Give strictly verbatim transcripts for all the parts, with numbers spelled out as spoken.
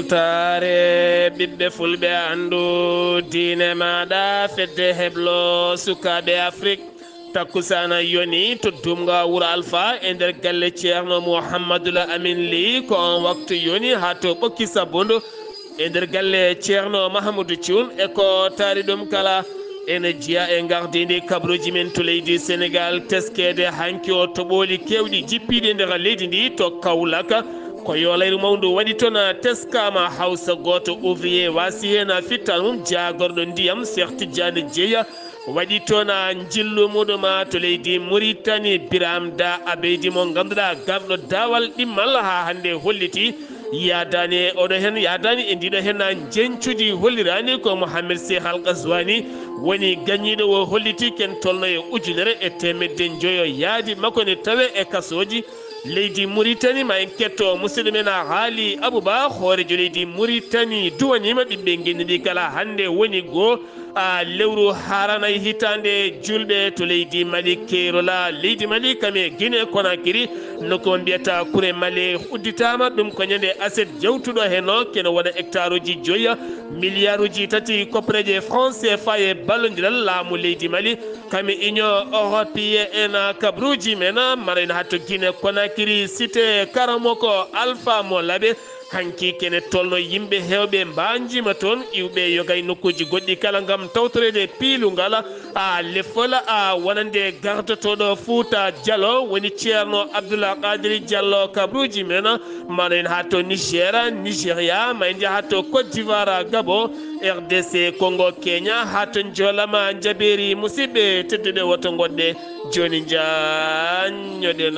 ɓoltare ɓiɓɓe fulɓe andu diine maɗa fedde heblo sukaɓe afrique takkusana yoni to dumga wuro alpha e nder galle ceerno mouhammadoula amin ly ko on waktu yoni ha to ɓokki sabbundu e nder galle ceerno mahamadou thioune e ko taari ɗum kala ene jiya e gardidi kabruji men to leydi sénégal teskede hanki o toɓoli kewɗi jippiɗi nder leydi ndi to kawlaka ko yolayru mawdu waɗi toon teskama hawsa goto ouvrier wasi hen fitta mum jagorɗo ndiyam cheikh tidiane dieya waɗi toon jillu muɗuma to leydi mauritanie biram da abeydi mo ganduɗa garɗo dawal ɗimmal ha hande holliti yadani oɗo hen yadani e ndiɗo hen jencuji hollirani ko mouhamed cheikh al kaswani woni gañiɗo o holliti ken tolno e ujunere e temedde joyo yaadi makko ne tawe e kasoji leydi mauritanie ma en ketto musidɗo men a haali abouba hoorejo leydi mauritanie duwanima ɓiɓɓe guendiɗi kala hande woni goo a lewru haranayi hitande julɓe to leydi mali kerola leydi mali kame guine konakiri noko mbiyata kure mali udditama ɗum ko ñande aset jawtuɗo heno kene waɗa hectare uji joyya milliard uji tati copreje français fa e ballodiral laamu leydi mali kame union européenne en kabruji men mara en hatto guine konakiri cité karamoko alpha mo laaɓe hanki kene tolno yimɓe hewɓe mbanjima toon iwɓe yogay nokkuji goɗɗi kala gam tawtorede piilungal a lefol a wonande gardotoɗo fouta diallo woni ceerno abdoullah kadiri diallo kabruji men mano en ha to niger nigéria ma en jaa ha to côte d'ivoire gabon r d c congo kenya ha to jolama jaɓeri musidɓe tedduɓe woto goɗɗe joni jañoɗen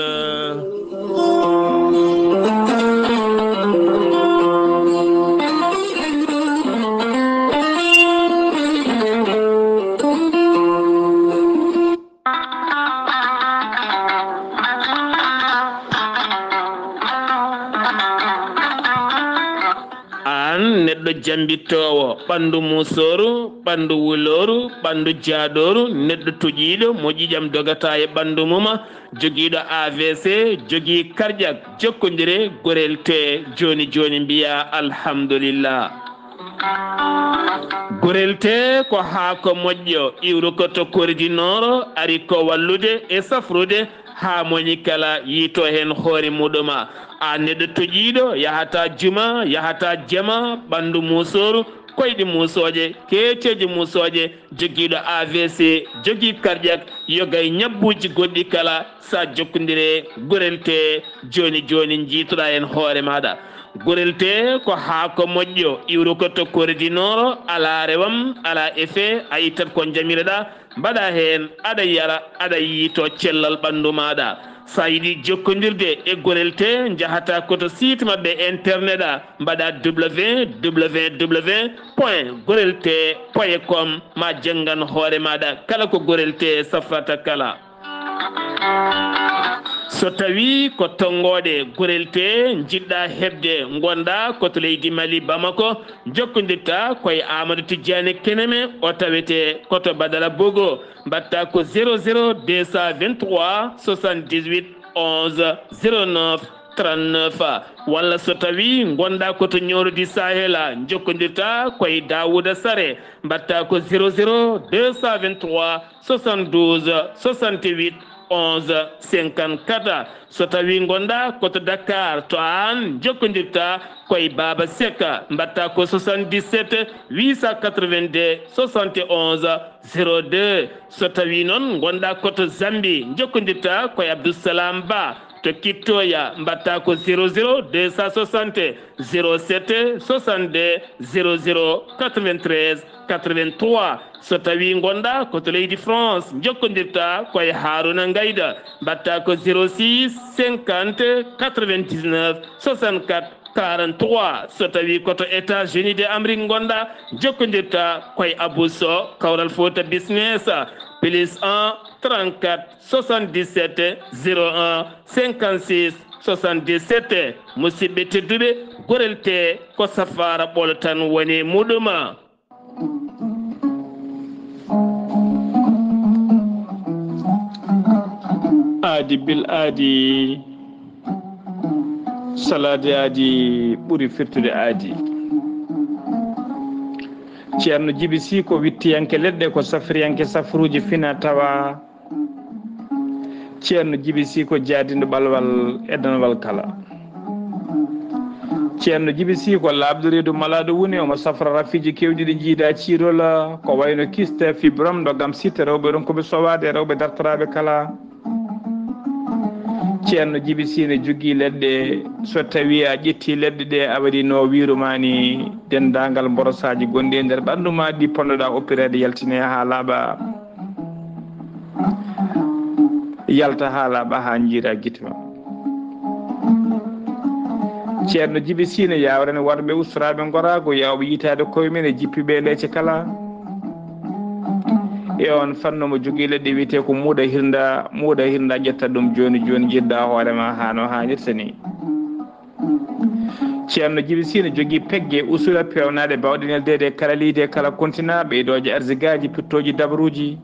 neɗɗo jambittowo ɓandu musoru ɓandu wuloru ɓandu jaadoru neɗɗo tuƴiɗo mo ƴiƴam dogata e ɓandu mum joguiɗo A V C jogui cardiaque jokkodire gorel te joni joni mbiya alhamdulillah gorel te ko haako moƴƴo iwru ko to koridinoro ari ko wallude e safrude ha moni kala yiito hen hoore muɗuma a neɗɗo toƴiɗo yahata juma yahata jama ɓandu musoru koyɗi musoje keeceji musoje joguiɗo A V C jogui cardiaque yogay ñabbuji goɗɗi kala sa jokkodire gorel te joni joni jiitoɗa hen hoore maɗa gorel te ko haako moƴƴo iwru ko to koridinoro ala rewam ala effet a yittat ko jamireɗa mbaɗa hen aɗa yara aɗa yiito cellal ɓandu maɗa sa yiɗi jokkodirde e gorel te jahata koto site mabɓe internet a mbaɗa www point gorel te point com ma janggan hoore maɗa kala ko gorel te safrata kala so tawi ko tongoɗe gorel te jiɗɗa hebde gonda koto leydi mali bamako jokkodirta koye amadou tidiane keneme o tawete koto badala bogo mbatta ko zéro zéro deux cent vingt-trois soixante-dix-huit onze zéro neuf trente-neuf walla so tawi gonda koto ñorodi sahela jokkodirta koye dawouda sare mbatta ko zéro zéro deux cent vingt-trois soixante-douze soixante-huit onze cinquante-quatre so tawi gonda koto Dakar to an jokkodirta koye Baba Seka mbatta ko soixante-dix-sept huit cent quatre-vingt-deux soixante et onze zéro deux so tawi noon gonda koto Zambi jokkodirta koye Abdoussalam Ba to Kittoya mbatta ko zéro zéro deux cent soixante zéro sept soixante-deux zéro zéro quatre-vingt-treize quatre-vingt-trois so tawi gonda koto leydi France jokkodirta koye Haruna Ngayda mbatta ko zéro six cinquante quatre-vingt-dix-neuf soixante-quatre quarante-trois so tawi koto États-Unis de Amérique gonda jokkodirta koye Abousso Kawral Fouta Business plus un trente-quatre soixante-dix-sept zéro un cinquante-six soixante-dix-sept musidɓe tedduɓe gorel te ko safara ɓolo tan woni muɗuma aadi bil aadi salade aadi ɓuri firtude aadi ceerno Djiby Sy ko wittiyanke leɗɗe ko safriyanke safruji fina tawa ceerno Djiby Sy ko jaadindo ɓalwal edanwal kala ceerno Djiby Sy ko labdo reedu malaɗo woni omo safra rafiji kewɗi ɗi jiida ciirola ko wayno kiste fibrom dogam sitte rewɓe ɗon koɓe sowade rewɓe dartoraɓe kala ceerno Djiby Sy ne jogui leɗɗe so tawi a ƴetti leɗɗe ɗe a waɗi no wirumani dendagal mborosaji gonɗi e nder ɓandu ma ɗi ponnoɗa oppirede yaltine ha laaɓa yalta ha laaɓa ha jiira guite ma ceerno Djiby Sy ne yawrene warɓe ustoraɓe gorago yawɓe yitade koyemen e jippiɓe leece kala e on fanno mo jogui leɗɗe wiyete ko muuɗa hirda muuɗa hirda ƴetta ɗum joni joni jiɗɗa hoorema ha no hannirta ni ceerno Djiby Sy ne jogui pegge usula pewnade bawɗe neldede kala leydi kala continent ɓeydoje arsigaji pittoji dabruji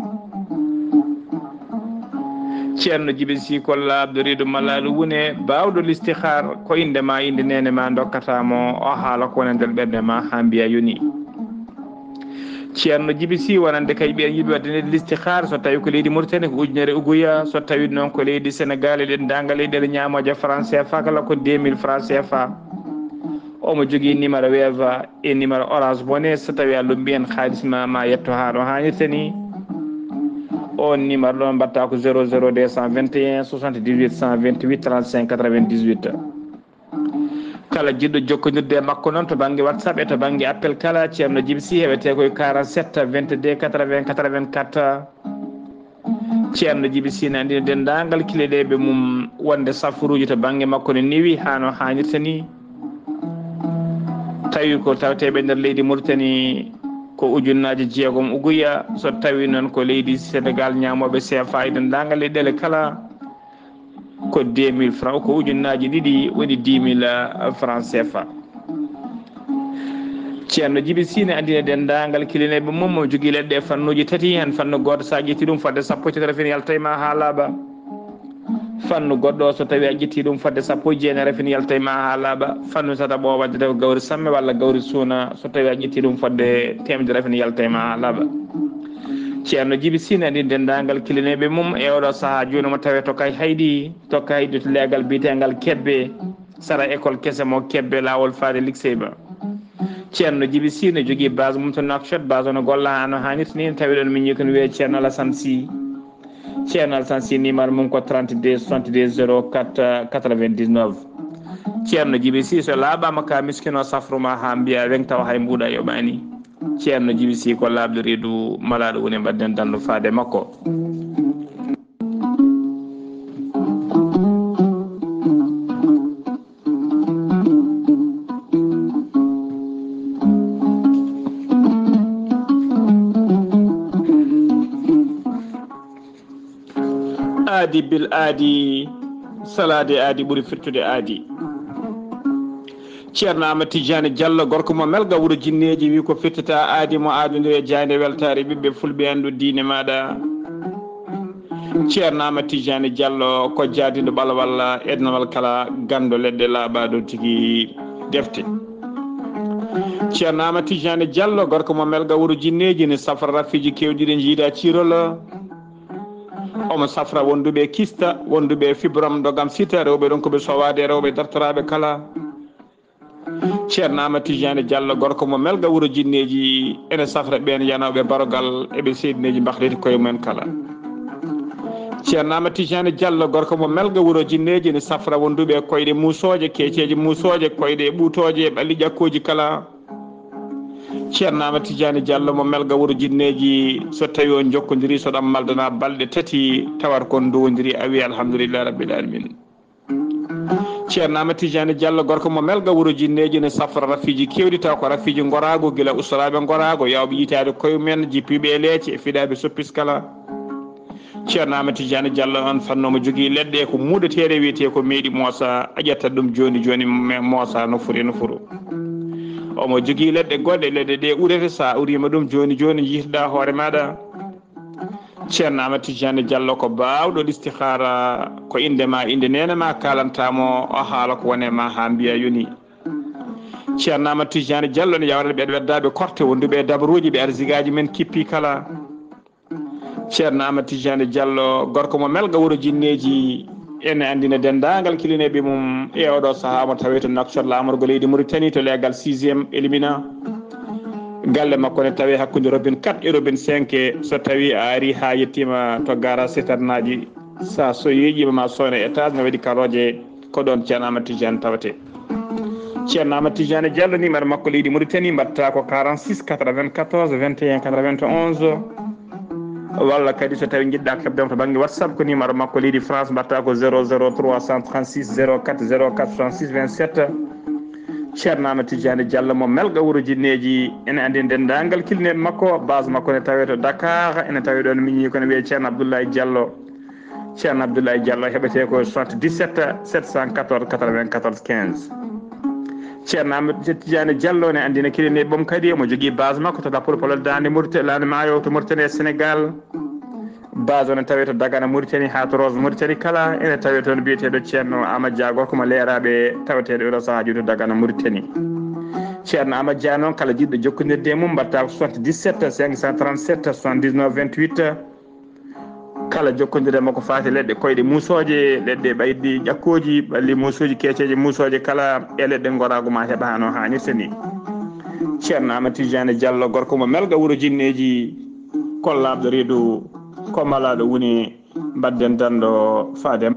ceerno Djiby Sy ko labdo reedu malaɗo wune bawɗo listihar ko indema inde nene ma dokkatamo o haala ko wona nder ɓerde ma ha mbiya yoni ceerno Djiby Sy wonande kay ɓen yiɗi wadde listihar so tawi ko leydi Mauritanie ko ujunere uguya so tawi noon ko leydi Sénégal eɗen danga leyɗele ñamoje franc C F A kala ko deux mille franc C F A omo jogui numéro weva e numéro orange money so tawi a lumbi en haaliss ma ma yetto ha no hannirta ni on numéro ɗon mbatta ko zéro zéro deux cent vingt et un soixante-dix-huit cent vingt-huit trente-cinq quatre-vingt-dix-huit kala jiɗɗo jokkodirde e makko noon to banggue WhatsApp e to banggue appel kala ceerno Djiby Sy heɓete koye quarante-sept vingt-deux quatre-vingts quatre-vingt-quatre ceerno Djiby Sy ne andina dendagal kileɗeɓe mum wonde safruji to banggue makko ne newi ha no hannirta ni tawi ko taweteɓe nder leydi Mauritanie ko ujunnaji jeegom uguya so tawi noon ko leydi Sénégal ñamoɓe C F A e dendagal leyɗele kala ko deux mille francs ko ujunnaji ɗiɗi woni dix mille francs C F A ceerno Djiby Sy ne andina dendagal kilineɓe mum mo jogui leɗɗe fannuji tati hen fannu goto sa ƴetti ɗum fodde sappo e tati rafini yalta e ma ha laaɓa fannu goɗɗo so tawi a ƴetti ɗum fodde sappo e jeenayi rafini yalta e ma ha laaɓa fannu tata ɓo wadde ko gawri samme walla gawri suuna so tawi a ƴetti ɗum fodde temedde rafini yalta e ma ha laaɓa ceerno Djiby Sy ne andi dendagal kilineɓe mum e oɗo saaha joni mo tawe tokkay haydi tokka haydi to leegal biyetegal kebbe sara école kese mo kebbe lawol faade lycée ba ceerno Djiby Sy ne jogui base mum to Nouakchott base ono golla ha no hannirta ni tawi ɗon min jii kono wiye ceerno Alassane Sy ceerno Alassane Sy numéro mum ko trente-deux soixante-deux zéro quatre quatre-vingt-dix-neuf ceerno Djiby Sy so laaɓama ka miskino safruma ha mbiya weng taw hay mbuuɗa yoɓani ceerno Djiby Sy ko labdo reedu malaɗo woni mbadden dandu faade makko aadi bil aadi salade aadi ɓuuri firtude aadi ceerno Amadou Tidiane Diallo gorko mo melga wuuro jinneji wi ko firtata aadi mo aadodiri e jande weltare ɓiɓɓe fulɓe andu diine maɗa ceerno Amadou Tidiane Diallo ko jaadiɗo ɓalwal ednawal kala gando leɗɗe laaɓaɗo tigui defte ceerno Amadou Tidiane Diallo gorko mo melga wuuro jinneji ne safra rafiji kewɗiɗe jiida cirol omo safra wonduɓe kista wonduɓe fibrom dogam sita rewɓe ɗon koɓe sowade rewɓe dartoraɓe kala ceerno Amadou Tidiane Diallo gorko mo melga wuuro jinneji ene safra ɓen yanoɓe barogal eɓe seydineji mbahdeti koye mumen kala ceerno Amadou Tidiane Diallo gorko mo melga wuuro jinneji ne safra wonduɓe koyɗe musoje keeceji musoje koyɗe ɓuutoje ɓalli ƴakkoji kala ceerno Amadou Tidiane Diallo mo melga wuuro jinneji so tawi on jokkodiri so ɗam maldana balɗe tati tawat kon dowodiri a wi alhamdulillah rabbil alamin ceerno Amadou Tidiane Diallo gorko mo melga wuuro jinneji ne safra rafiji kewɗi taw ko rafiji gorago guila ustoraɓe gorago yawɓe yitade koye mumen jippiɓe e leece e fiɗaɓe soppis kala ceerno Amadou Tidiane Diallo on fannomo jogui leɗɗe ko muɗeteɗe wiyete ko meeɗi moosa a ƴettat ɗum joni joni moosa no foti no furo omo jogui leɗɗe goɗɗe leɗɗe ɗe urete sa urima ɗum joni joni jiitoɗa hoore maɗa ceerno Amadou Tidiane Diallo ko bawɗo listihara ko indema inde nene ma kalantamo o haala ko wone ma ha mbiya yoni ceerno Amadou Tidiane Diallo ne yawrande ɓeɗo weddaɓe korte wonduɓe e dabaruji ɓe arsigaji men kippi kala ceerno Amadou Tidiane Diallo gorko mo melga wuuro jinneji ene andina dendagal kilineɓe mum e oɗo saaha mo tawi to Nouakchott lamorgo leydi Mauritanie to legal sixiéme élimina galle makko ne tawi hakkude robin quatre e robin cinq so tawi a ari ha yettima to garage citerne sa so yeeƴima ma sowna étage ne waɗi karoje ko ɗon ceerno Amadou Tidiane tawate ceerno Amadou Tidiane Diallo numéro makko leydi Mauritanie mbatta ko quarante-six quatre-vingt-quatorze vingt et un quatre-vingt-onze walla kadi so tawi jiɗɗa hebdemo to banggue WhatsApp ko numéro makko leydi France mbatta ko zéro zéro trois cent trente-six zéro quatre zéro quatre soixante-six vingt-sept ceerno Amadou Tidiane Diallo mo melga wuuro jinneji ene andi dendagal kilineɓe makko base makko ne tawe to Dakar ene tawi ɗon miñi kono wiye ceerno Abdoulaye Diallo ceerno Abdoulaye Diallo heɓete ko soixante-dix-sept sept cent quatorze quatre-vingt-quatorze quinze ceerno Amadou Tidiane Diallo ne andina kilineɓe ɓom kadi omo jogui base makko to Lappol Polol Dande Mauritanie Lande Maayo to Mauritanie e Sénégal base o ne tawi to Dagana Mauritanie ha to Rose Mauritanie kala ene tawi toon biyeteɗo ceerno Amadou Dia gorko mo leeraɓe taweteɗo oɗo saahaji to Dagana Mauritanie ceerno Amadou Dia noon kala jiɗɗo jokkodirde e mum mbatta ko soixante-dix-sept cinq cent trente-sept soixante-dix-neuf vingt-huit kala jokkodire makko fati leɗɗe koyɗe musoje leɗɗe ɓaydi ƴakkoji ɓalli musuji keceje musoje kala e leɗɗe gorago ma heeɓa no hannirta ni ceerno Amadou Tidiane Diallo gorko mo melga wuuro jinneji kollaɓɗo reedu komalaɗo woni mbadden danɗo fadem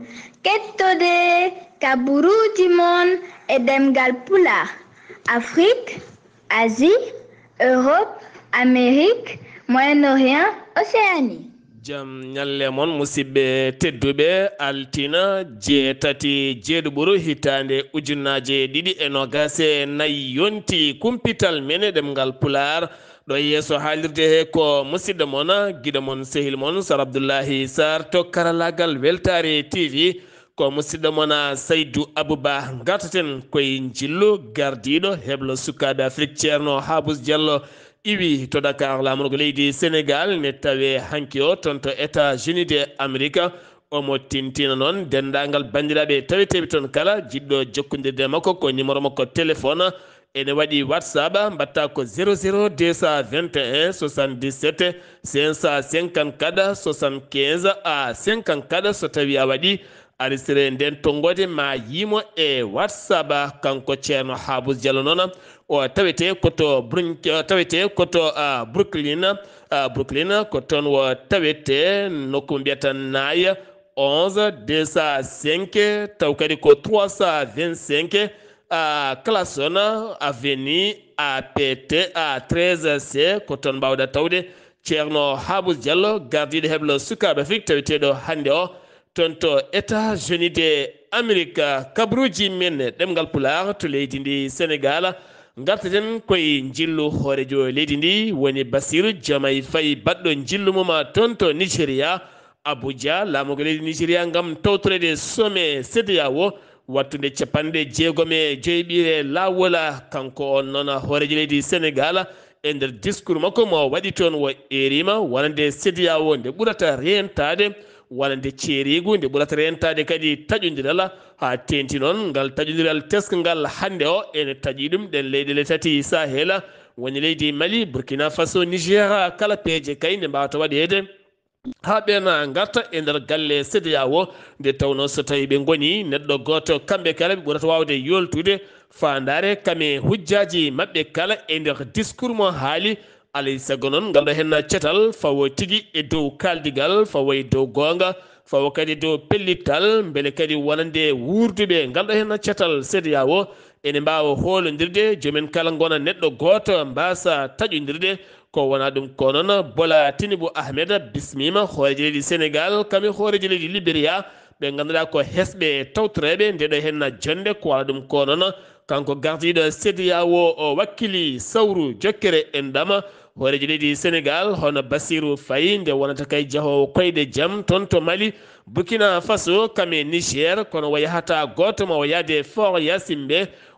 kettode kaburuji mon e demgal pula Afrique Asie Europe Amérique Moyen-Orient Océanie jam ñalle moon musidɓe tedduɓe altina jeetati jeeɗuɓuru hitande ujunnaje ɗiɗi e nogas e nayyi yonti kumpital men e ɗemgal pular ɗo yeeso haalirde he ko musidɗo moon guiɗo moon sehil moon Sar Abdoullahi Sar to karallagal Weltare T V ko musidɗo moon Saydou Abouba gartaten koye jillu gardiɗo heblo sukaɓe Afrique ceerno Habous Diallo iwi to Dakar lamorgo leydi Sénégal ne tawe hanki o toon to États-Unis de Amérique omo tintina noon dendagal bandiraɓe taweteɓe toon kala jiɗɗo jokkodirde makko ko numéro makko téléphone ene waɗi WhatsApp mbatta ko zéro zéro deux cent vingt et un soixante-dix-sept cinq cent cinquante-quatre soixante-quinze à cinquante-quatre so tawi a waɗi aristere nden tongode ma yimo e WhatsApp kanko ceerno Habous Diallo noon o tawete koto tawete koto uh, Brooklyn uh, Brooklyn ko toon wo tawete nokku mbiyata naaya onze deux cent cinq taw kadi ko trois cent vingt-cinq uh, Classon avenue A P T A treize C ko toon mbawɗa tawde ceerno Habous Diallo gardiɗo heblo sukaɓe Afrique taweteɗo hande o toon to États-Unis de Amérique kabruji men ɗemgal pular to leydi ndi Sénégal gartaten koye jillu hoorejo leydi ndi woni Bassirou Diomaye Faye baɗɗo jillu mum toon to Nigéria Abuja laamugo leydi Nigéria gam tawtorede sommet C D A O wattude capanɗe jeegom e joyɓire lawola kanko on noon hoorejo leydi Sénégal e nder discours makko mo waɗi toon wo erima wonande C D A O nde ɓurata rentade wonande ceerigu nde ɓurata rentade kadi taƴodiral ha tenti noon ngal taƴodiral teskangal hande o ene taƴi ɗum ɗen leyɗele tati Sahel woni leydi Mali Burkina Faso Niger kala peeje kay nde mbawata waɗede ha ɓena garta e nder galle C D A O nde tawno so tawi ɓe goni neɗɗo goto kamɓe kala ɓe ɓurata wawde yoltude fandare kame hujjaji mabɓe kala e nder discours mo haali alay sago noon ngal ɗo henna cetal fawo tigui e dow kaldigal fawo e dow gonga fawo kadi dow pellital beele kadi wonande wurduɓe ngal ɗo henna cetal C D A O ene mbawa holodirde jomin kala gona neɗɗo goto mbasa taƴodirde ko wona ɗum ko noon Bola Tinubu Ahmed bismima hoorejo leydi Sénégal kami hoorejo leydi Libéria ɓe ganduɗa ko hesɓe tawtoreɓe ndeɗo henna jonde ko wala ɗum ko noon kanko gardiɗo C D A O o wakkili sawru jokkere en ɗama hoorejo leydi Sénégal hono Bassirou Faye nde wonata kay jahowo koyɗe jaam toon to Mali Burkina Faso kame Niger kono o yahata goto ma o yaade Fort Yassimbe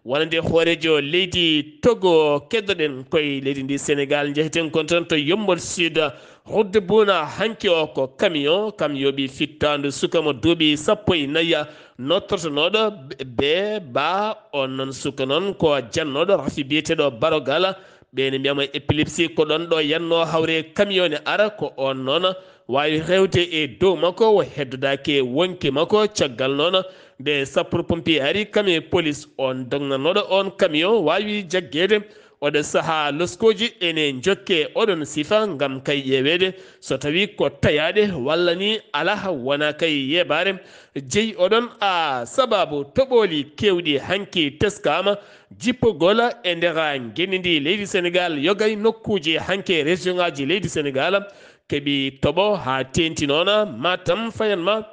wonande hoorejo leydi Togo keddoɗen koye leydi ndi Sénégal jeheten kon tan to Yeumbeul Sud rodde buna hanki o ko camion kam yoɓi fittandu suka mo duuɓi sappo e nayya nottotonoɗo be ba on noon suka noon ko jannoɗo rafi biyeteɗo barogala ɓeni mbiyama épilepsie ko ɗon ɗo yanno hawre camion ne ara ko on noon wawi rewde e dow makko o heddodaki wonki makko caggal noon nde sappo pompier ari kami police on dognanoɗo on camion wawi jaggede oɗo saaha loskoji ene jokke oɗon sifa gam kay ƴewede so tawi ko tayade walla ni ala wona kay yebare jeeyi oɗon a sababu toɓoli kewɗi hanki teskama jippogola e ndera guenidi leydi Sénégal yogay nokkuji hanke région ngaji leydi Sénégal keɓi toɓo ha tenti noona Matam fayanma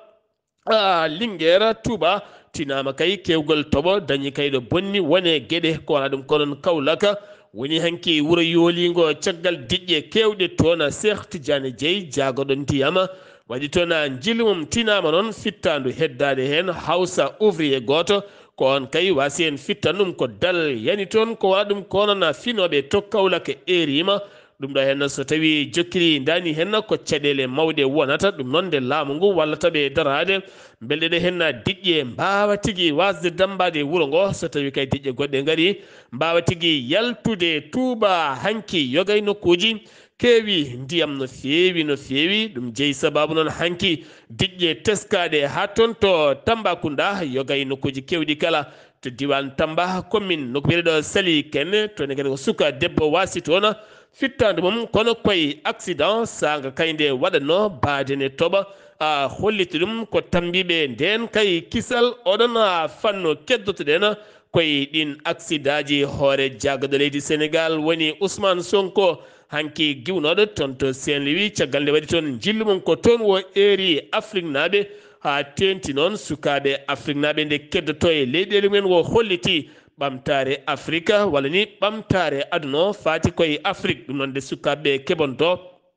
a Linguére Touba tinama kay kewgol toɓo dañi kayɗo bonni wone gueɗe ko wona ɗum konon Kaolaka woni hanki wuuro yooligo caggal diƴƴe kewɗe toon Cheikh Tidiane Dieye jaagoɗo ndiyama waɗi toon jilmum tinama noon fittandu heddade hen Hawsa ouvrier goto ko on kay wasi en fittan ɗum ko dal yani toon ko wona ɗum konon finoɓe to Kaolaka erima ɗum ɗo henna so tawi jokkiri dani henna ko caɗele mawɗe wonata ɗum noon nde laamu ngu wallata ɓe darade belɗe ɗe henna diƴƴe mbawa tigui wasde dambade wuuro ngo so tawi kay diƴƴe goɗɗe gaari mbawa tigui yaltude Touba hanki yogay nokkuji keewi ndiyam no feewi no feewi ɗum jeeyi sababu noon hanki diƴƴe teskaɗe ha toon to Tambacounda yogay nokkuji kewɗi kala to diwan Tamba commune nokkuyel ɗo Sali Kene tone kadi ko suka debbo wasi toon fittandu mum kono koye accident saga kayde waɗanno baadene toɓa a holliti ɗum ko tambiɓe nden kay kisal oɗon fanno keddotoɗen koye ɗin accident ji hoore jaggaɗo leydi Sénégal woni Ousmane Sonko hanki giwnoɗo toon to Saint-Louis caggal nde waɗi toon jillu mum ko toon wo eri Afrique naaɓe ha tenti noon sukaɓe Afrique naaɓe nde keddoto e leyɗele mumen wo holliti ɓamtare Afrique walla ni ɓamtare aduna faati koye Afrique ɗum noon nde sukaɓe keɓonto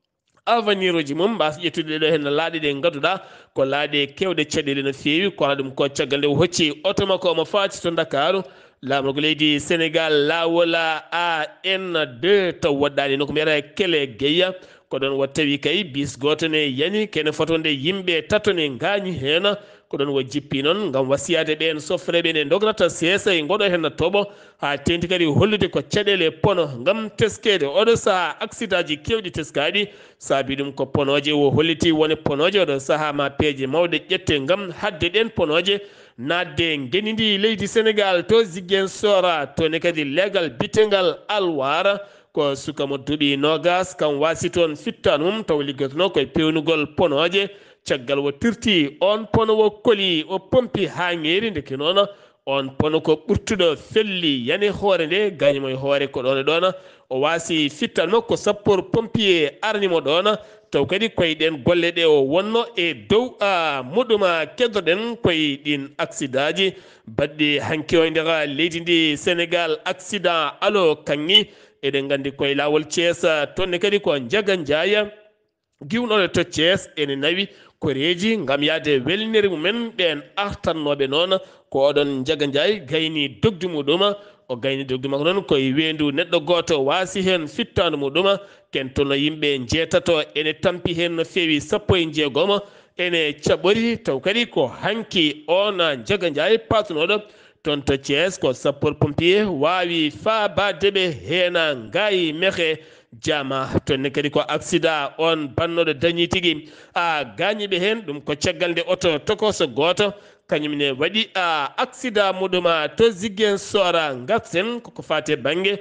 avenir uji mum mbasa ƴettude ɗo hen laaɗe ɗe gadduɗa ko laaɗe kewɗe caɗele no feewi kono ɗum ko caggal nde hocci auto makko omo faati to Dakaru laamugo leydi Sénégal lawol A N deux taw waɗɗani no ko mbiyata Kele Gueya ko ɗon wo tawi kay bis goto ne yani kene fotonde yimɓe tato ne gañi hen ko ɗon wo jippi noon gam wasiyade ɓen sofreɓe ne dograta seesa e goɗo hen toɓo ha tenti kadi hollude ko caɗele pono gam teskede oɗo saaha accident ji kewɗi teskaɗi saabi ɗum ko ponoje wo holliti woni ponoje oɗo saaha ma peeje mawɗe ƴette gam hadde ɗen ponoje nadde guenidi leydi Sénégal to Ziguinchor tone kadi legal bitegal Alwara ko suka mo duuɓi nogas kam wasi toon fittan mum taw liggotono koye pewnugol ponoje caggal wo tirti on pono wo koli o pompi ha ŋeeri ndeke noon on pono ko ɓurtuɗo felli yani hoore nde gañimo e hoore ko ɗon e ɗon o wasi fittanmo ko sappo pompier arnimo ɗon taw kadi koye ɗen golle ɗe o wonno e dow a muɗuma keddoɗen koye ɗin accident ji baɗɗi hanki o nder leydi ndi Sénégal accident alo kanŋi eɗen gandi koye lawol Thiès tonne kadi ko jaga jaya giwnoɗe to Thiès ene nawi koreji gam yaade welnere mumen ɓen artannoɓe noon ko oɗon jaga jay gayni dogdu muɗum o gayni dogdu makko noon koye wendu neɗɗo goto wasi hen fittandu muɗum ken tono yimɓe jeetato ene tampi hen no fewi sappo e jeegom ene caɓori taw kadi ko hanki on jaga jay patunoɗo toon to Thiès ko sapeur pompier wawi faabadeɓe hena gayi mehe jama tonne kadi ko accident on bannoɗo dañi tigui a gañiɓe hen ɗum ko caggal nde auto tokoso goto kañumne waɗi a accident muɗuma to Ziguinchor gatsen koko fate banggue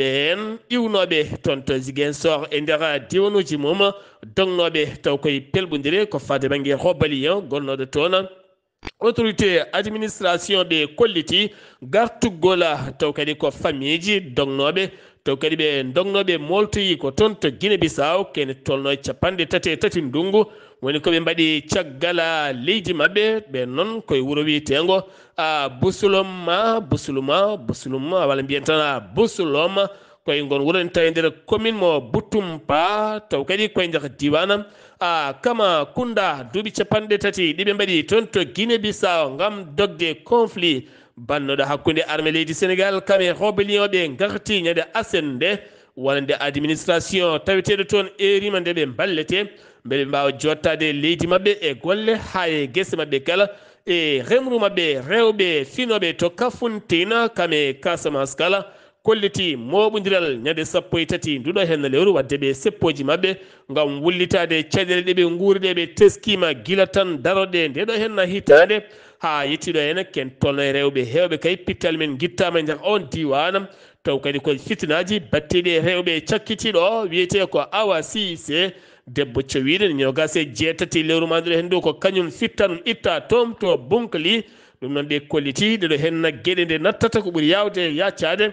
ɓen iwnoɓe toon to Ziguinchor e nder diwanuji mum dognoɓe taw koye pelɓodire ko fate banggue Robalion gonnoɗo toon autorité administration ɓe kolliti gartugola taw kadi ko famille ji dognoɓe taw kadi ɓe dognoɓe moltoyi ko toon to Guinée Bissau kene tolno capanɗe tati e tati ndungu woni koɓe mbaɗi caggal leydi mabɓe ɓe noon koye wuuro wiyetego a Busuluma Busuluma Busuluma walla mbiyen tan a Busuloma koye gon wuuro en tawi nder commune mo Boutumpa taw kadi koye nder diwana a kama kunda duuɓi capanɗe tati ɗiɓe mbaɗi toon to Guinée Bissau gam dogde conflit bannoɗo hakkunde armée leydi sénégal kame hobeliyoɓe garti ñande asende wonde administration taweteɗo toon erima nde ɓe ballete beɓe mbawa jottade leydi mabɓe e golle ha e guese mabɓe kala e remru mabɓe rewɓe finoɓe to Kafountine kame Casamance kala kolliti moɓodiral ñande sappo e tati nduɗo hen lewru wadde ɓe seppoji mabɓe gam wullitade caɗele ɗeɓe guuriɗe ɓe teskima guila tan daroɗe ndeɗo hen hitande ha yettiɗo hen ken tolno e rewɓe hewɓe kay pittal men guittama e nder on diwan taw kadi ko fitinaji batteɗi e rewɓe cakkitiɗo wiyete ko Awa Cissé debbo cowiɗo ñogas e jeetati lewru manduɗo hen ɗo ko kañum fitta ɗum itta tom to Bonkli ɗum noon ɓe kolliti ɗeɗo hen gueɗe nde nattata ko ɓuuri yawde yaccade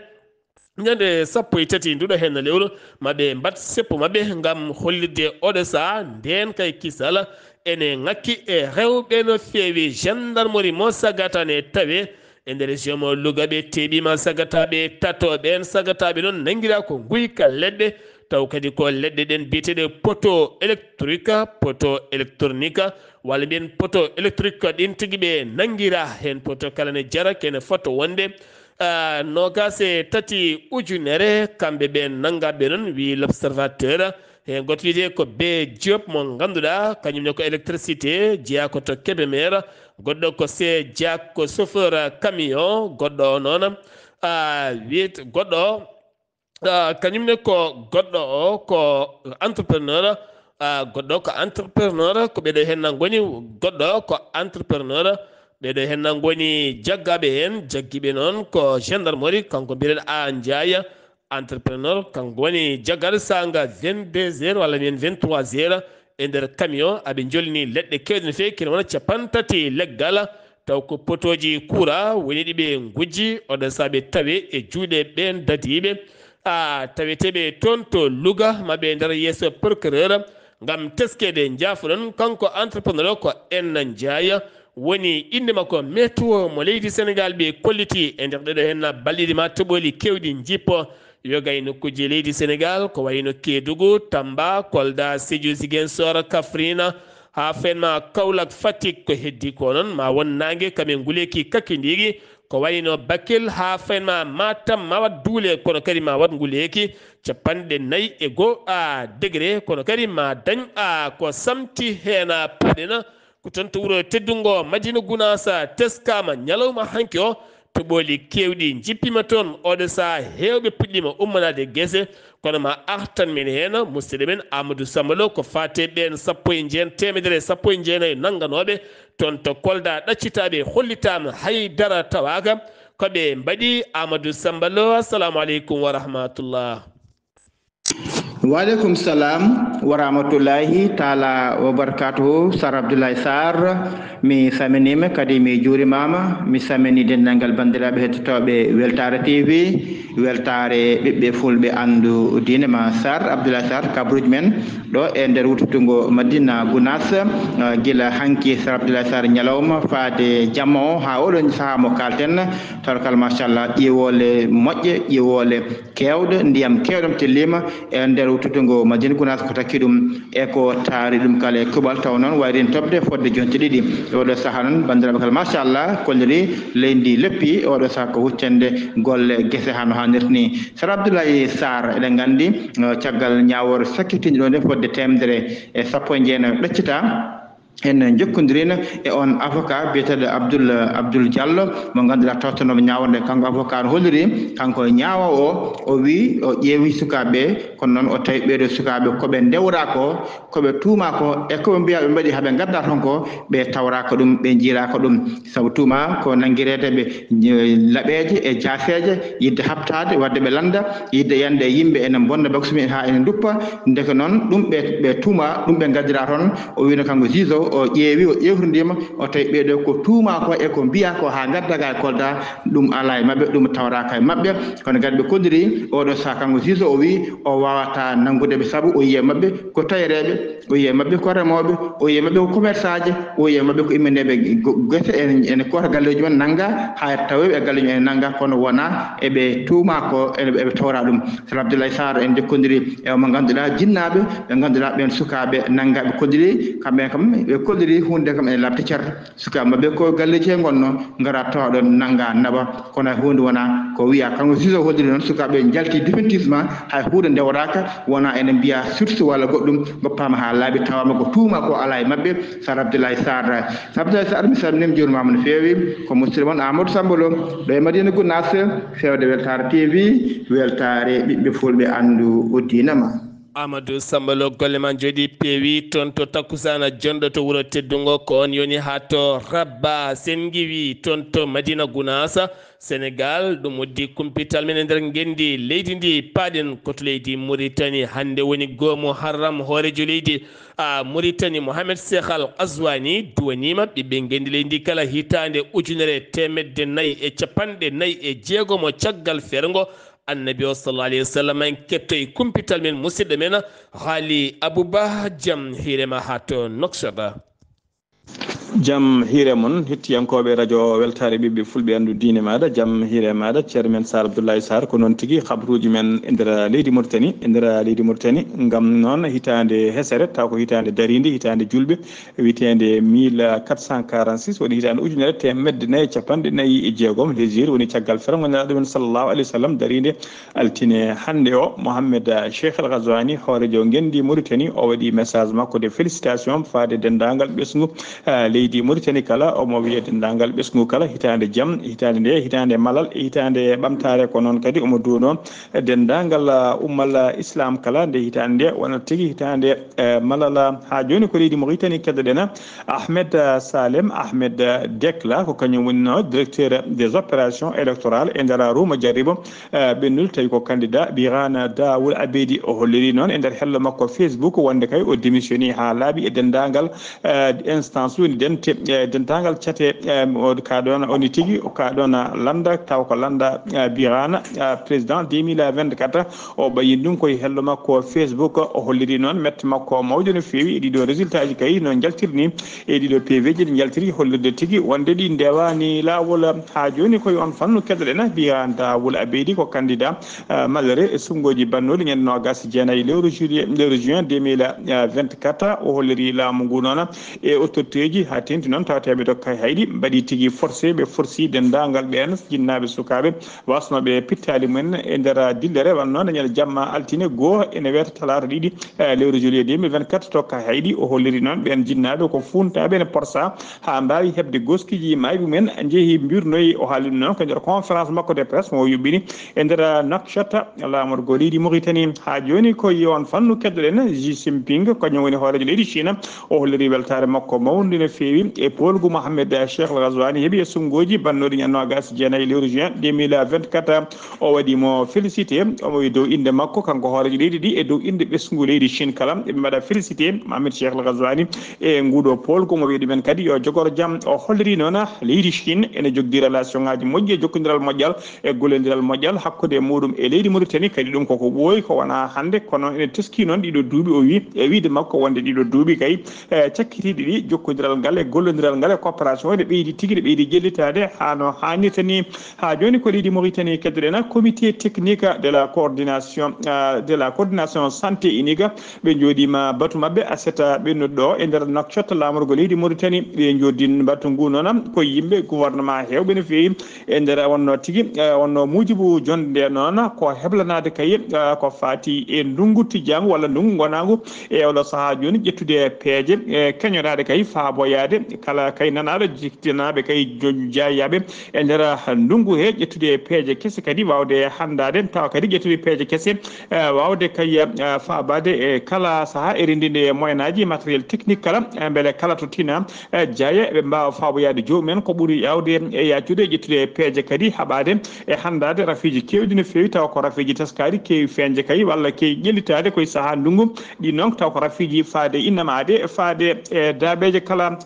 ñande sappo e tati nduɗo hen lewru maɓe mbat seppo mabɓe gam hollirde oɗo saha nden kay kisala ene ngakki e rewɓe no feewi gendarmerie mo sagatane tawe e nder région mo Louga ɓe teeɓima sagataɓe tatoɓen sagataɓe noon nanguira ko guyka leɗɗe taw kadi ko leɗɗe ɗen biyeteɗe poto électrique poto électronique walla mbiyen poto électrique ɗin tigui ɓe nanguira hen poto kala ne jara kene foto wonde Uh, nogas e tati ujunere kamɓe ɓe nangaɓe noon wi l'observateur e goto wiyete ko be Diop mo ganduɗa kañumne ko électricité jeeya ko to Kébémer goɗɗo ko se Diak ko chauffeur camion goɗɗo noon uh, wiyete goɗɗo uh, kañumne ko goɗɗo o ko entrepreneur uh, goɗɗo ko entrepreneur ko ɓeɗo hen goni goɗɗo ko entrepreneur ɓeɗo hen goni jaggaɓe hen jagguiɓe noon ko gendarmerie kanko mbiɗen a Ndiaye entrepreneur kanko woni jaggaɗo sanga vingt-deux heures walla mbiyen vingt-trois heures e nder camion aɓe jolni leɗɗe kewɗe no fewi kene wona capantati leggal taw ko potoji courant woni ɗiɓe gujji oɗo saaɓe tawe e juuɗe ɓen dadiɓe a taweteɓe toon to Louga maɓe nder yeeso procureur gam teskede jaafoɗon kanko entrepreneur ko en Ndiaye woni inde makko météo mo leydi Sénégal ɓe kolliti e nder ɗeɗo hen balɗiɗi ma toɓoli kewɗi jippo yogay nokkuji leydi Sénégal ko wayno Kédougou Tamba Kolda Sédhiou Ziguinchor Kaffrine ha fenma Kaolack Fatick ko heddi ko noon ma won nangue kamen guleki kakkidigi ko wayno Bakel ha fenma Matam ma wat duule kono kadi ma wat guleki capanɗe nayyi e goho a degré kono kadi ma dañ a ko samti hen paɗena ko tan to wuro teddungo Madina Gounassa teskama ñalawma hanki o to ɓooli kewɗi jippima toon oɗo saha hewɓe puɗɗima ummanade guese kono ma artan men hen musidɗo men Amadou Sambalo ko fate ɓen sappo e jeen temedere sappo e jeenayyi nangganoɓe toon to Kolda ɗaccitaɓe hollitama haydara tawaka koɓe mbaɗi Amadou Sambalo assalamu aleykum wa rahmatullah. Waaleykum salam wa rahmatullahi taala wa barakatuhu Sar Abdoulaye Sarr mi saminima kadi mi juurimama mi samini denndangal bandiraɓe hettotoɓe Weltare T V weltare ɓiɓɓe fulɓe andu diine ma Sar Abdoulaye Sarr kabruji men ɗo e nder wuttutungo Madina Gounass guila hanki Sar Abdoulaye Sarr ñalawma faade jamma o ha oɗon saaha mo kalten tawarkal machallah ƴiwole moƴƴe ƴiwole kewɗe ndiyam kewɗam tellima e nder wuttutungo Madina Gounass ko takki ɗum e ko taari ɗum kala e kuɓal taw noon wayrin tobde fodde jonte ɗiɗi oɗo saaha noon bandiraɓe kala machallah kolliri leydi leppi oɗo saaha ko huccande golle guese hano hannirta ni. Sar Abdoulaye Sarr eɗen gandi caggal ñawore sakkitinde ɗo nde fodde temedere e sappo e jeenayi ɗaccita en jokkodirina e on avocat biyeteɗo Abdoul Abdoul Diallo mo ganduɗa tawtanoɓe ñaworde kanko avocat no holliri kanko ñaawa o o wi o ƴeewi sukaɓe kono noon o tawi ɓeeɗo sukaɓe koɓe ndewra ko koɓe tuuma ko e koɓe mbiya ɓe mbaɗi haaɓe gadda toon ko ɓe tawraka ɗum ɓe jiiraka ɗum saabu tuuma ko nangguiredeɓe laaɓeje e jaaseje yidde habtade wadde ɓe landa yidde yande yimɓe ene bonna baksumi ha ene duppa ndeke noon ɗum ɓe ɓe tuuma ɗum ɓe gaddira toon o wino kanko juge o o ƴeewi o ƴewtidima o tawi ɓeeɗo ko tuuma ko e ko mbiya ko ha gaddaga e Kolda ɗum ala e mabɓe ɗum tawraka e mabɓe kono kadi ɓe kolliri oɗo saaha kanko juge o wi o wawata nanggudeɓe saabu o yiye mabɓe ko tayereɓe o yiye mabɓe ko remoɓe o yiye mabɓe ko commerçant je o yiye mabɓe ko immineɓe guese ene koota galleji men nangga ha taweɓe e galleji men ene nangga kono wona eɓe tuuma ko eɓe tawra ɗum. Sar Abdoulaye Sarr en jokkodiri e mo ganduɗa jinnaɓe ɓe ganduɗa ɓen sukaɓe nanggaɓe kolliri kamɓe kam ɓe kolliri hunde kam e labti cer suka mabbe ko galle ce gonno ngara tawdo nanga naba kono hunde wana ko wiya kanko siso holliri non suka be jalti définitivement hay huude nde waraka wona ene biya surtout wala goddum goppama ha laabi tawama ko tuuma ko ala e mabbe Sar Abdoulaye Sarr Abdoulaye Sarr mi salmini jurmama no feewi ko musidɗo mon Amadou Sambolo ɗo e Madina Gounass fewde Weltare T V weltare ɓiɓɓe fulɓe andu uddinama Amadou Sambalo golle man jodi peewi toon to takkusana jonɗo to wuro teddungo ko on yoni ha to Rabba sen giwi toon to Madina Gounass Sénégal ɗum woddi kumpital men e nder gendi leydi ndi paaɗen koto leydi Mauritanie hande woni go Muharram hoorejo leydi a Mauritanie Mohamed Cheikh Al Ghazouani duwanima ɓiɓɓe gendi leydi kala hitande ujunere temedde nayyi e capanɗe nayyi e jeegomo caggal fergo annabi o sallallahu alayhi wa sallam en kettoye kumpital men musidɗo men haali Abouba jaam hiirema ha to Nouakchott jam hiire mon hettiyankoɓe radio weltare ɓiɓɓe fulɓe andu diine maɗa jam hiire maɗa ceerno men Sar Abdoulaye Sarr ko noon tigui habruji men e nder leydi Mauritanie e nder leydi Mauritanie gam noon hitande hesere taw ko hitande darinde hitande julɓe witende mille quatre cent quarante six woni hitande ujunere temedde nayyi capanɗe nayyi e jeegom hésir woni caggal fere gonɗaɗo men sallllahu alayhi wa sallam darinde altine hande o Mohamed Cheikh Al Ghazouani hoorejo gendi Mauritanie o waɗi message makko de félicitation faade dendagal ɓesgu leydi Mauritanie kala omo wiye dendagal ɓesgu kala hitande jaam hitande nde hitande malal e hitande ɓamtare ko noon kadi omo duwono dendagal ummal islam kala nde hitande nde wona tigui hitande malal ha joni ko leydi Mauritanie keddoɗen Ahmed Salem Ahmed Dekla ko kañum wonino directeur des opérations électorales e nder Rouma Diaribo ɓennul tawi ko candidat Birane Daoud Abedi o holliri noon e nder hello makko Facebook wonde kay o démissionni ha laaɓi e dendagal instance woni dente dendagal cate ka ɗon oni tigui ka ɗon landa taw ko landa Birane président deux mille vingt-quatre o ɓayin ɗum koye hello makko Facebook o holliri noon mette makko mawde no fewi e ɗiɗo résultat ji kay no jaltirni e ɗiɗo P V ji ɗi jaltiri hollirde tigui wonde ɗi ndewani lawol ha joni koye on fannu keddoɗen Birane Daoud Abedi ko candidat malheureux e sumgoji bannoli ñande nogas jeenayyi lewru juillet lewru juin deux mille vingt-quatre o holliri laamu ngu noon e autorité ji ha tenti noon tawateɓe dokka hayɗi mbaɗi tigui forcé ɓe forci dendagal ɓen jinnaɓe sukaɓe wasnoɓe pittali mumen e nder dillere wannoon ñande jamma altine goho ene weta talata ɗiɗi lewru juillet deux mille vingt-quatre tokka hayɗi o holliri noon ɓen jinnaɓe ko funtaɓe ne porsa ha mbawi hebde goskiji mayɓe mumen jeehi mbirnoyi o haalino noon ko nder conférence makko de presse mo yuɓɓini e nder Nouakchott lamorgo leydi Mauritanie ha joni ko yon fannu keddoɗen Xi Jinping kañum woni hoorejo leydi Chine o holliri weltare makko mawde no fewi e polgu Mohamed Cheikh Al Ghazouani heeɓi e sumgoji bannoɗi ñande nogas jeenayyi lewru juin deux mille vingt-quatre o waɗimo félicité omo wi dow inde makko kanko hoorejo leydi ɗi e dow inde ɓesgu leydi Chine kala eɓe mbaɗa félicité Mohamed Cheikh Al Ghazouani e nguɗo polgu mo wi ɗumen kadi yo jogoro jaam o holliri noon leydi Chine ene jogdi relation ngaji moƴƴi e jokkodiral moƴƴal e gollodiral moƴƴal hakkude muɗum e leydi Mauritanie kadi ɗum koko ɓooyi ko wona hande kono ene teski noon ɗiɗo duuɓi o wi e wiide makko wonde ɗiɗo duuɓi kay cakkitiɗi ɗi jokkodiral ngal e gollodiral ngal e coopération ene ɓeydi tigui ne ɓeydi jellitade ha no hannirta ni ha joni ko leydi Mauritanie keddoɗen comité technique de la coordination de la coordination santé unique ɓe jooɗima batu mabɓe aseta ɓennuɗo ɗo e nder Nouakchott lamorgo leydi Mauritanie ɓe jooɗin batu ngu noon ko yimɓe gouvernement hewɓe no fewi e nder wonno tigui wonno mujibu jonde nde noon ko heblanade kay ko fati e ndungu tijjangu walla ndungu gonagu e oɗo saaha joni ƴettude peeje e keñorade kay faaboyade kala kay nanaɗo jiktinaɓe kay jeeyaɓe e nder ndungu he ƴettude peeje kese kadi wawde handade tawa kadi ƴettude peeje kese wawde kay faabade e kala saaha e rendinde moyen aji matériel technique kala beele kala to tina jeeya ɓe mbawa faaboyade jomumen ko ɓuuri yawde e yaccude ƴettude peeje kadi haɓade e handade rafiji kewɗi no fewi taw ko rafiji teskari kewi feñde kay walla kewi ƴellitade koye saaha ndungu ɗi noon taw ko rafiji faade innamade faade e dabeje kala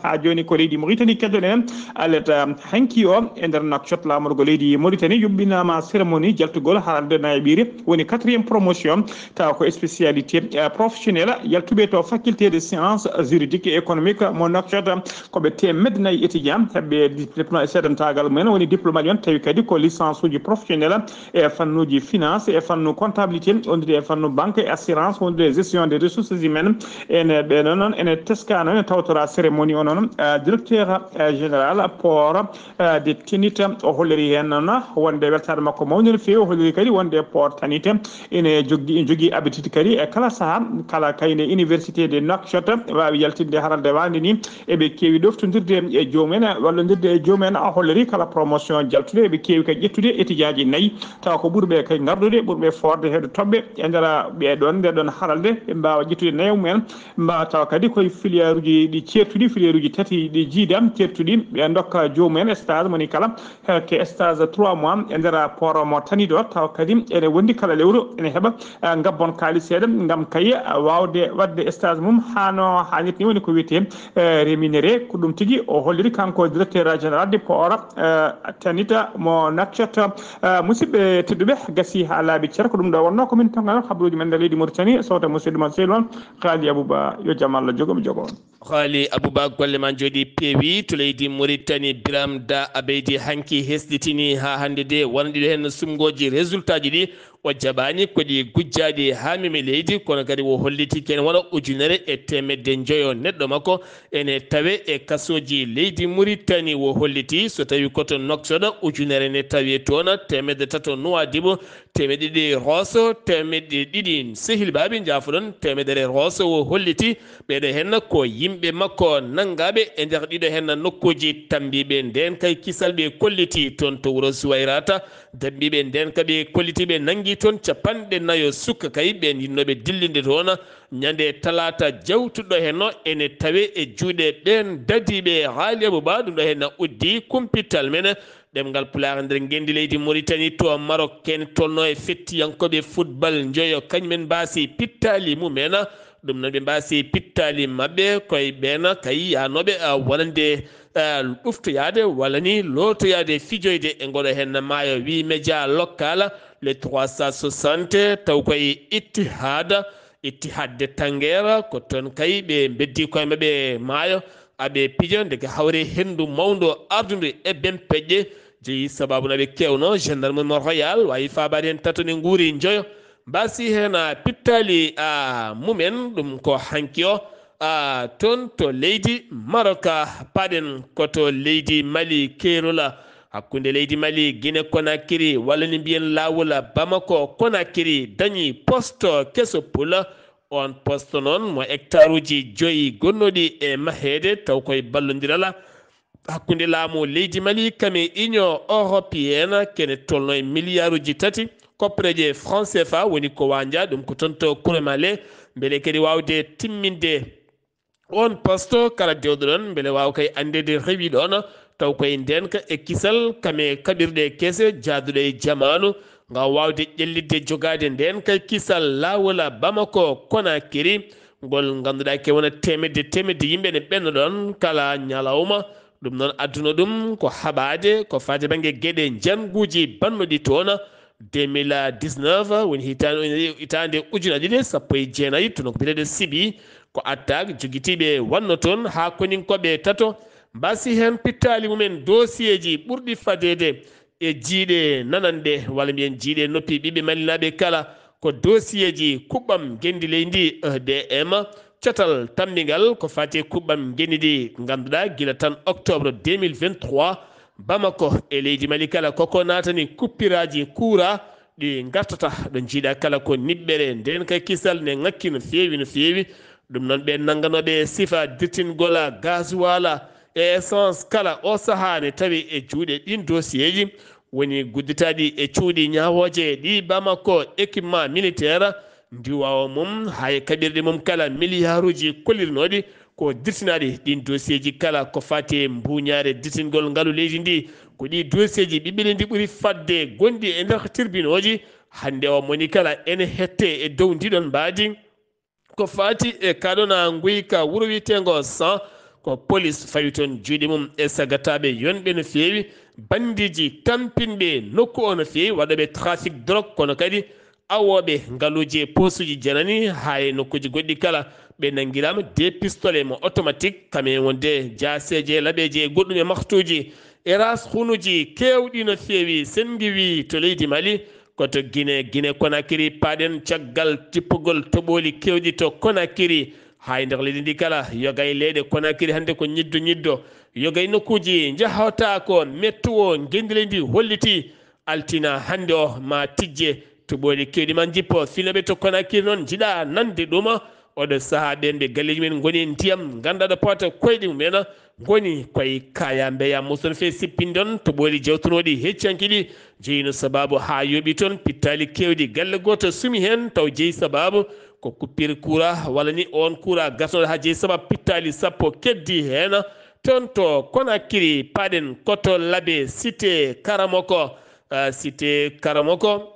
ha joni ko leydi Mauritanie keddoɗen aleta hanki o e nder Nouakchott lamorgo leydi Mauritanie yubbinama cérémonie jaltugol haralde nayaɓiri woni quatrième promotion taw ko spécialité professionnelle yaltuɓe to faculté de sciences juridiques et économiques mo Nouakchott koɓe temedde nayyi étudiant heɓɓe diplôme seedantagal mumen woni diplôme on tawi kadi ko licence uji professionnelle e fannuji finance e fannu comptabilité wondude e fannu banque et assurance wondude gestion des ressources humaines ene ɓeɗo noon ene teskano ene tawtora cérémonie o noon directeur général port de tinite o holliri hen noon wonde weltade makko mawni no fewi o holliri kadi wonde port tanite ene jogui jogui habitude kadi e kala saaha kala kayne université de Nouakchott wawi yaltinde haralde wande ni eɓe kewi ɗoftodirde e joomumen wallodirde e joomumen a holliri kala promotion jaltude eɓe kewi kadi ƴettude étudiant ji nayyi taw ko ɓuurɓe kay gardude ɓuurɓe forde heɗo toɓɓe e nder ɓeɗon nde ɗon haralde ɓe mbawa ƴettude nayaw mumen mbawa taw kadi koye filière uji ɗi certuɗi filière uji tati ɗi jiidam certuɗi ɓe dokka joomumen stage moni kala ke stage trois mois e nder port mo taniɗo taw kadi ene wondi kala lewru ene heeɓa gabbon kaali seeɗa gam kayi wawde wadde stage mum hano hannirta ni woni ko wiyete rémunéré ko ɗum tigui o holliri kanko directeur général du port tanita mo Nouakchott musidɓe tedduɓe gasi ha laaɓi ceer ko ɗum ɗo wonno komin tonga habaruji men nder leydi Mauritanie sowta musidɗo mon sehil on Khali Abouba yo jaam Allah jogomi jogo on Khali Abouba golle ma jooɗi peewi to leydi Mauritanie Biram Da Abeydi hanki hesɗitini ha hande de wonɗiɗo hen sumgoji résultat ji ɗi o jaɓani koɗi gujjaɗi ha mimi leydi kono kadi o holliti ken wona ujunere e temedde joyo neɗɗo makko ene tawe e kasoji leydi Mauritanie o holliti so tawi koto Nouakchott ujunere ne tawi toon temedde tato Nouadhibou temedde ɗiɗi Rosso temedde ɗiɗi Sehil Babi jafoɗon temedere Rosso o holliti ɓeɗo hen ko yimɓe makko nangaɓe e nder ɗiɗo hen nokkuji tambiɓe nden kay kisal ɓe kolliti toon to wuuro Suwayrata dambiɓe nden kaɓe kollitiɓe nangi toon capanɗe nayo sukka kay ɓe yinnoɓe dillinde toon ñande talata jawtuɗo henno ene tawe e juuɗe ɓen dadiɓe Khali Abouba ɗum ɗo hen uddi kumpital men ɗemgal pulaar nder gendi leydi Mauritanie to Maroc ken tolno e fettiyankoɓe football joyo kañumen mbasi pittali mumen ɗum noon ɓe mbasi pittali mabɓe koye ɓen kay yanoɓe wonande ɓuftoyade walla ni lotoyade fijoyde e ngoɗo hen maayo wi média local les trois cent soixante taw koye Ittihad Ittihad de Tanguera ko toon kay ɓe beddi koye mabɓe maayo aɓe pijo ndeke hawre hendu mawdo ardude e bempeƴƴe jeeyi sababu naɓe kewno gendarmerie royal wawi fabade hen tatone guuri joyo mbasi hen pittali a mumen ɗum ko hanki o a toon to leydi Maroc paɗen koto leydi Mali kerola hakkude leydi Mali Guinée Conakry walla ni mbiyen lawol Bamako Conakry dañi poste keso pula on poste noon mo hectare uji joyi gonnoɗi e mahede taw koye ballodiral hakkude laamu leydi Mali kame union européenne kene tolno e milliard uji tati koppreje franc C F A woni ko wanja ɗum ko toon to Kuremale beele kadi wawde timminde on poste kala dewɗo ɗon beele wawa kay andede rewi ɗon taw koye ndenka e kisal kame kaɓirɗe kese jaaduɗo e jamanu ngam wawde ƴellidde jogade nden kay kisal lawola Bamako Conakry ngol ganduɗa ke wona temedde temedde yimɓe ne ɓenno ɗon kala ñalawma ɗum noon adduno ɗum ko haɓade ko fade banggue gueɗe janguji bannoɗi toon deux mille dix-neuf woni hitande hitande ujuna ɗiɗi sappo e jeenayyi tono ko biteɗe Sibi ko attaque joguitiɓe wanno toon ha koninkoɓe tato mbasi hen pittali mumen dossier ji ɓurɗi fadede e jiiɗe nanande walla mbiyen jiiɗe noppi ɓiɓɓe malinaɓe kala ko dossier ji kuɓɓam gendi leydi E D M catal tammigal ko fati kuɓɓam genidi ganduɗa guila tan octobre deux mille vingt-trois Bamako e leydi Mali kala koko natani kuppiraji kuura ɗi gartata ɗo jiiɗa kala ko niɓɓere nden kay kisal ne ngakki no feewi no feewi ɗum noon ɓe nanganoɓe sifa dirtingola gasoil e essence kala o saaha ne tawi e juuɗe ɗin dossier ji woni gudditaɗi e cuuɗi ñawoje ɗi Bamako équipement militaire ndiwawa mum hay kaɓirɗe mum kala milliard uji kollirnoɗi ko dirtinaɗi ɗin dossier ji kala ko fati e mbuñare dirtingol ngaalu leydi ndi ko ɗi dossier ji ɓiɓɓe ndi ɓuuri fadde gondi e nder tribunal hande o moni kala ene hette e dow ndiɗon mbaadi ko fati e kaɗona guyka wuuro wiyetego cent ko police fawi toon juuɗe mum e sagataɓe yonɓe no feewi bandiji tampinɓe nokku o no feewi waɗaɓe trafic drogue kono kadi awoɓe ngaluji e posuji janani ha e nokkuji goɗɗi kala ɓe nanguirama des pistolet mo automatique kamen wonde jaseje laaɓeji e goɗɗum e maktuji e ras hunuji kewɗi no feewi sen giwi to leydi Mali koto Guinée Guinée Conakry paɗen caggal tippugol toɓoli kewɗi to Conakry hay nder leydi ndi kala yogay leyɗe Conakry hande ko ñiddo ñiddo yogay nokkuji jahota ko mettuo gendile ndi holliti altina hande o ma tijje toɓoli kewɗi man jippo finaɓe to Conakry noon jiɗa nande ɗuma oɗo saaha ɓen ɓe galleji men goni ndiyam ganduɗa pota koyɗi mumen goni koye kaya mbeya musono fe sippinde on to ɓooli jewtunoɗi heccanki ɗi jeyino sababu ha yooɓi toon pittali kewɗi galle goto sumi hen taw jeeyi sababu ko coupure courant walla ni on courant gasnoɗo ha jeeyi sababu pittali sappo keddi hen toon to Conakry paɗen koto laaɓe cité karamoko uh, cité karamoko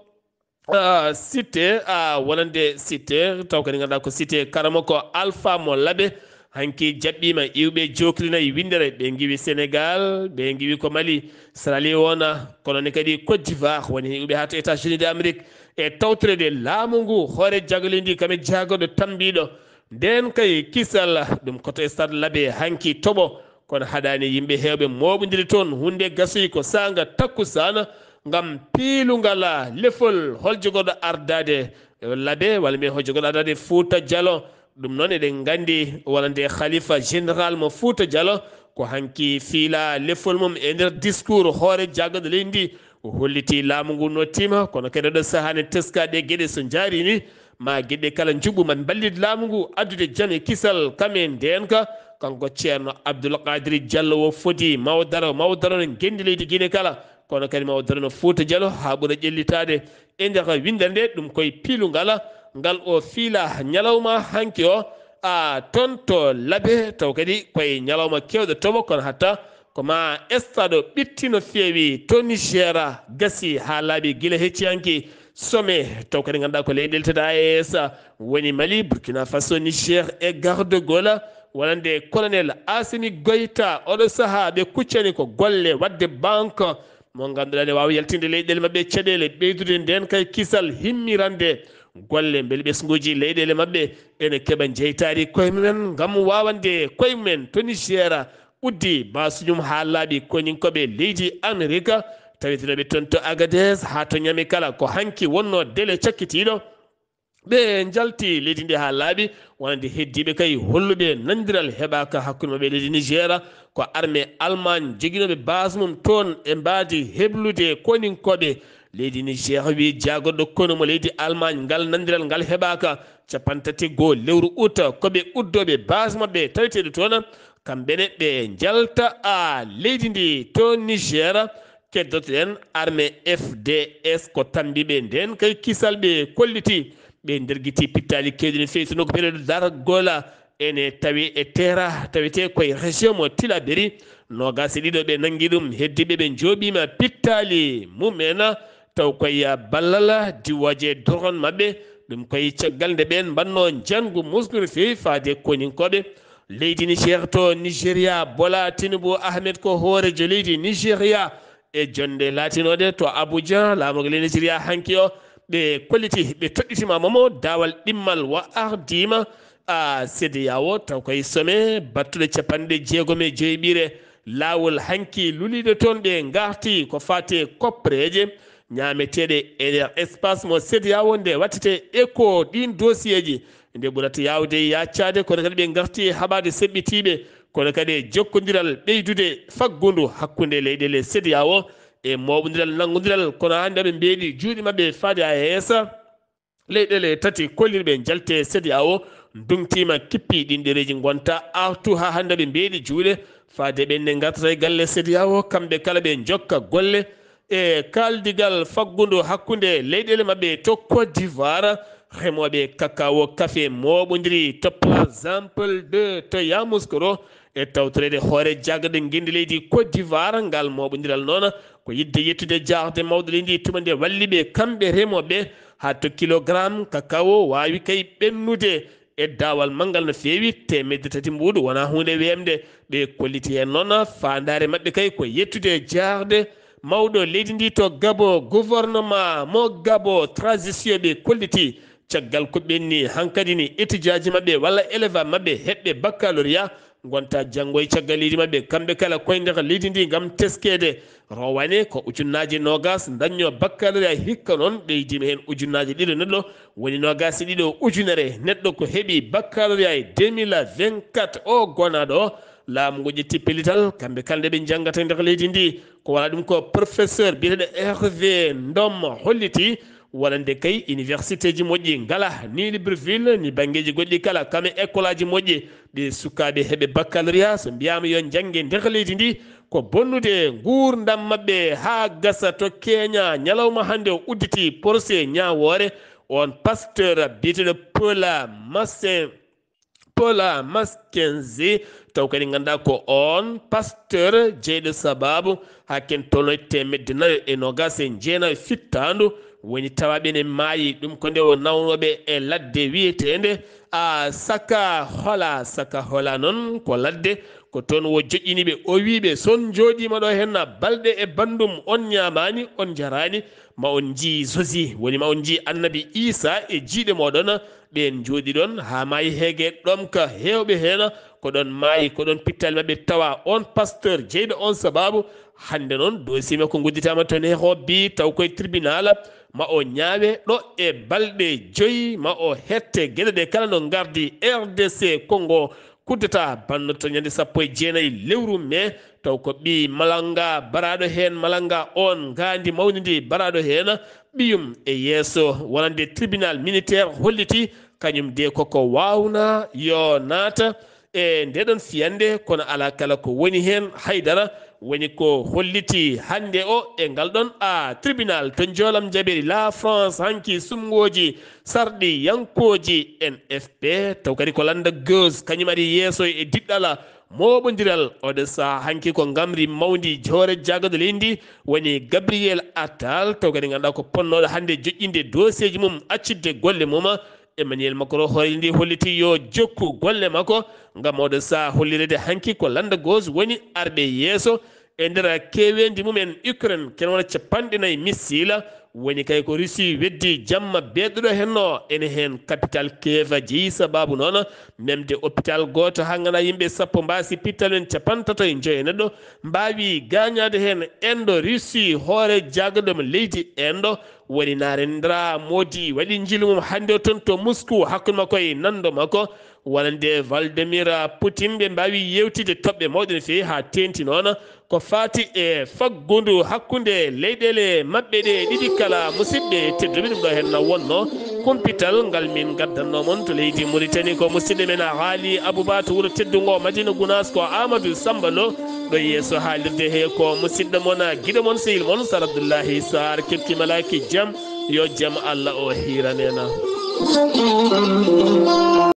Uh, cité a uh, wonande cité taw kadi ganduɗa ko cité karamoko alpha mo laaɓe hanki jaɓɓima iwɓe joklinayi windere ɓe giwi Sénégal ɓe giwi ko Mali sarali wona kono ne kadi Côte d'Ivoire woni iwɓe ha to États-Unis d'Amérique e tawtorede laamu ngu hoore jagole ndi kame jagoɗo tambiɗo nden kay kisal ɗum koto stade laaɓe hanki toɓo kono haɗani yimɓe hewɓe moɓodiri toon hunde gasoyi ko sanga takkusana ngam piilungal lefol holjogoɗo ardade laaɓe walla mbiyen holjogoɗo ardade Fouta Diallo ɗum noon eɗen gandi wonande khalifa général mo Fouta Diallo ko hanki fiila lefol mum e nder discours hoore jaggoɗo leydi ndi o holliti laamu ngu nottima kono kadi ɗo sahane teskaɗe gueɗe so jaari ni ma gueɗe kala juɓɓu man ballide laamu ngu addude jaam e kisal kamen nden ka kanko ceerno Abdoul Kadiri Diallo wo foti mawdaro mawdaro no gendi leydi Guinée kala kono kadi mawdaro no Fouta Diallo ha ɓuura ƴellitade e nder windere nde ɗum koye piilungal ngal o fiila ñalawma hanki o a toon to laaɓe taw kadi koye ñalawma kewɗo toɓo kono hatta koma stade o ɓitti no feewi to Niger gasi ha laaɓi guila hecciyanki sommet taw kadi ganduɗa ko leyɗele tati A E S woni Mali Burkina Faso Niger e garde gole wonande colonel Assimi Goïta oɗo saaha ɓe kuccani ko golle wadde banque mo ganduɗa ne wawi yaltinde leyɗele mabɓe caɗele ɓeydude nden kay kisal himmirande golle beele ɓesguji leyɗele mabɓe ene keeɓa jeytari koye mumen gam wawande koye mumen to Niger uddi basuñum ha laaɓi koñinkoɓe leydi Amérique tawitinoɓe toon to Agadez ha to ñami kala ko hanki wonno délai cakkitiɗo ɓe jalti leydi ndi ha laaɓi wonande heddiɓe kay holluɓe nandiral heɓaka hakkude mabɓe leydi Niger ko armée Allemagne joguinoɓe base mum toon e mbadi heblude koninkoɓe leydi Niger wi jagoɗo kono mo leydi Allemagne ngal nandiral ngal heɓaka capantati goo lewru août koɓe uddoɓe base mabɓe taweteɗe toon kamɓene ɓe jalta a leydi ndi to Niger keddotoɗen armée F D S ko tambiɓe nden kay kisal ɓe kolliti ɓe nderguiti pittali kewɗi no fewi tono ko période dargola ene tawi e terra tawete koye région mo Tillabéri nogas e ɗiɗo ɓe nangui ɗum heddiɓe ɓe jooɓima pittali mumen taw koye ballal diwoje doron mabɓe ɗum koye caggal nde ɓen mbanno jangu musgu no fewi faade koñinkoɓe leydi Niger to Nigéria Bola Tinubu Ahmed ko hoorejo leydi Nigéria e jonde latinoɗe to Abuja laamugo leydi Nigéria hanki o ɓe kolliti ɓe toɗɗitima momo dawal ɗimmal wa ardima a C D A O taw koye sommet battuɗe capanɗe jeegom e joyiɓire lawol hanki luliɗo toon ɓe garti ko fate koppreje ñameteɗe e nder espace mo C D A O nde wattete éco ɗin dossier ji nde ɓurata yawde yaccade kono kadi ɓe garti haɓade seɓɓitiɓe kono kadi jokkodiral ɓeydude faggudu hakkude leyɗele C D A O e mawɓodiral nanggodiral kono hande ɓe mbeeɗi juuɗe mabɓe faade A E S leyɗele tati kollirɓe jalte C D A O ndungtima kippi ɗin ɗereji gonta artu ha hande ɓe mbeeɗi juuɗe faade ɓenne gartata e galle C D A O kamɓe kala ɓe jokka golle e kaldigal faggudu hakkude leyɗele mabɓe to Côte d'Ivoire remoɓe cacao café moɓodiri to place Exemple deux to Yamoussoukro e tawtorede hoore jaggaɗe guindi leydi Côte d'Ivoire ngal moɓodiral noon ko yidde yettude jarde mawɗo leydi tuma nde walliɓe kamɓe remoɓe ha to kilogramme cacao wawi kay ɓennude e dawal mangal no feewi temedde tati mbuuɗu wona hunde wemde ɓe kolliti hen noon fandare mabɓe kay ko yettude jarde mawɗo leydi ndi to Gabo gouvernement mo Gabo transition ɓe kolliti caggal ko ɓenni hankkadi ni étudiant ji mabɓe walla élève mabɓe heɓɓe baccalauréat gonta janggo e caggal leydi mabɓe kamɓe kala koye nder leydi ndi gam teskede rowane ko ujunnaji nogas dañño baccalauréat hikka noon ɓeydima hen ujunnaji ɗiɗo neɗɗo woni nogas e ɗiɗo ujunere neɗɗo ko heeɓi baccalauréat e deux mille vingt-quatre o gonaɗo o laamu ngu ƴetti pellital kamɓe kala nde ɓe janggata e nder leydi ndi ko wona ɗum ko professeur biyeteɗo Hervé Ndom holliti walande kay université ji moƴƴi ngala ni Libreville ni banggueji goɗɗi kala kame école aji moƴƴi ɗi sukaɓe heeɓe baccalauréat so mbiyama yo jangge nder leydi ndi ko bonnude gurdam mabɓe ha gasa to keña ñalawma hande o udditi procès ñawore on pasteur biyeteɗo Paula Massin Paula Maskenzi taw kadi ganduɗa ko on pasteur jeyɗo sababu ha ken tolno temedde nayo e nogas e jeenayo fittandu woni tawaɓe ne maayi ɗum ko nde o nawnoɓe e ladde wiyetende a saka hola saka hola noon ko ladde ko toon wo joƴƴiniɓe o wiɓe son joɗima ɗo henna balɗe e bandum on ñamani on jarani ma on jii Josi woni ma on jii annabi Isa e jiiɗe moɗon ɓen jooɗi ɗon ha maayi heege ɗom ka hewɓe hen ko ɗon maayi ko ɗon pittali mabɓe tawa on pasteur jeyɗo on sababu hande noon dossier makko gudditama toon e hobbi taw koye tribunal ma o ñaawe ɗo e balɗe joyyi ma o hette gueɗe ɗe kala no gardi R D C Congo kuddata bannoto ñande sappo e jeenayyi lewru mai taw ko ɓi malanga baraɗo hen malanga on gandi mawni ndi baraɗo hen ɓiyum e yeeso wonande tribunal militaire holliti kañum de koko wawna yo naata e ndeɗon fiyande kono ala kala ko woni hen haydara woni ko holliti hande o e ngal ɗon a tribunal to joolam jaɓiri la France hanki sumgoji sarɗi yankoji N F P taw kadi ko landa gause kañum ari yeeso e diɗɗala moɓodiral oɗo saha hanki ko gamri mawdi joore jagado leydi woni Gabriel Attal taw kadi ganduɗa ko ponnoɗo hande joƴƴinde dossier ji mum accidde golle mum Emmanuel Macron hoore ndi holliti yo jokku golle makko ngam oɗo saha hollirede hanki ko landa gause woni arɓe yeeso e nder kewendi mumen Ukraine ken wona capanɗe nayyi missile woni kay ko Russie weddi jamma beɗɗoɗo henno ene hen capital Kiev jeeyi sababu noon memde hôpital goto ha gana yimɓe sappo mbasi pittal en capantato e joyi neɗɗo mbawi gagnade hen endo Russie hoore jagaɗom leydi endo woni narendra modi waɗi jiilu mum hande o toon to Moscou hakkude makko e nando makko wonande Vladimir Putin ɓe mbawi yewtide toɓɓe mawɗe no fewi ha tenti noon ko fati e faggudu hakkude leyɗele mabɓe ɗe ɗiɗi kala musidɓe tedduɓe ɗum ɗo henna wonno kumpital ngal min gaddannomon to leydi Mauritanie ko musidɗo men haali Abouba to wuuro teddugo Madina Gounas ko Amadou Samba Lo ɗo yeeso haalirde he ko musidɗo mon guiɗo mon sehil mon Sar Abdoullahi Sarr keptimalaki jaam yo jaam Allah o hiranena